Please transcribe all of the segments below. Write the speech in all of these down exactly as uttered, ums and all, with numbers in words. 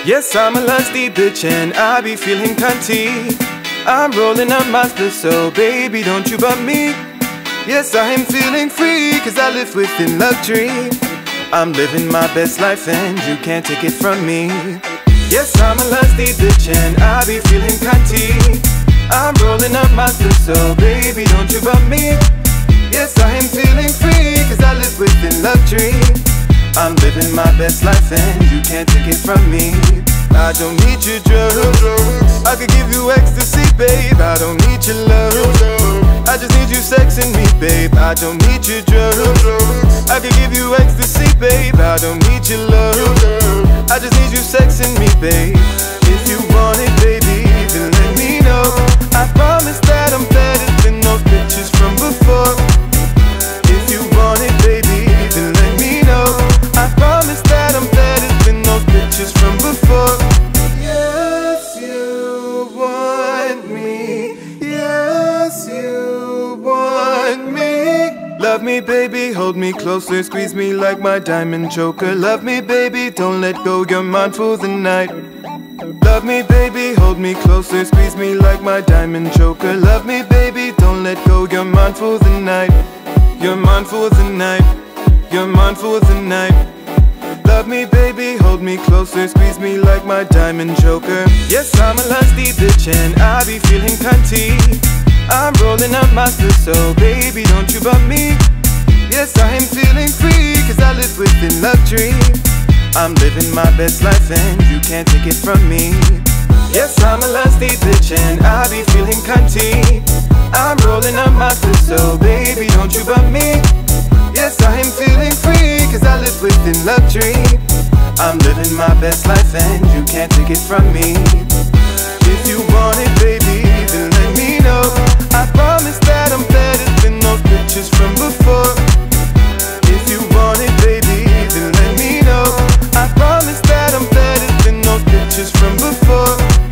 Yes, I'm a lusty bitch and I be feeling cunty. I'm rolling up my split, so baby don't you bump me. Yes, I am feeling free, cause I live within luxury. I'm living my best life and you can't take it from me. Yes, I'm a lusty bitch and I be feeling cunty. I'm rolling up my split, so baby don't you bump me. Yes, I am feeling free, cause I live within luxury. I'm living my best life and you can't take it from me. I don't need your drugs, I could give you ecstasy, babe. I don't need your love, I just need you sexing me, babe. I don't need your drugs, I could give you ecstasy, babe. I don't need your love, I just need you sexing me, babe. If you want it, baby, then let me know. I promise that I'm better than those bitches from before. If you want it, baby, then let me know. I promise that I'm better than those bitches from before. Yes, you want me. Yes, you want me. Love me, baby, hold me closer, squeeze me like my diamond choker. Love me, baby, don't let go, you're mine for the night. Love me, baby, hold me closer, squeeze me like my diamond choker. Love me, baby, don't let go, you're mine for the night. You're mine for the night. You're mine for the night. Love me, baby, hold me closer, squeeze me like my diamond choker. Yes, I'm a lusty bitch and I be feeling cunty. I'm rolling up my split, so baby don't you bump me. Yes, I am feeling free, cause I live within luxury. I'm living my best life and you can't take it from me. Yes, I'm a lusty bitch and I be feeling cunty. I'm rolling up my split, so baby don't you bump me. Yes, I am feeling free, cause I live within luxury. I'm living my best life and you can't take it from me. If you want it, baby, then let me know. I promise that I'm better than those bitches from before. If you want it, baby, then let me know. I promise that I'm better than those bitches from before.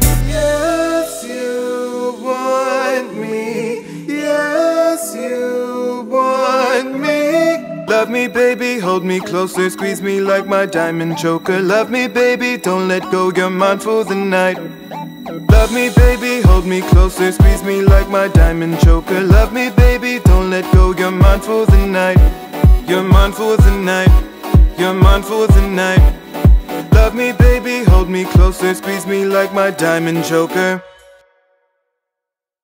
Yes, you want me. Yes, you want me. Love me, baby, hold me closer, squeeze me like my diamond choker. Love me, baby, don't let go, you're mine for the night. Love me, baby, hold me closer, squeeze me like my diamond choker. Love me, baby, don't let go, you're mine for the night. You're mine for the night. You're mine for the night. Love me, baby, hold me closer, squeeze me like my diamond choker.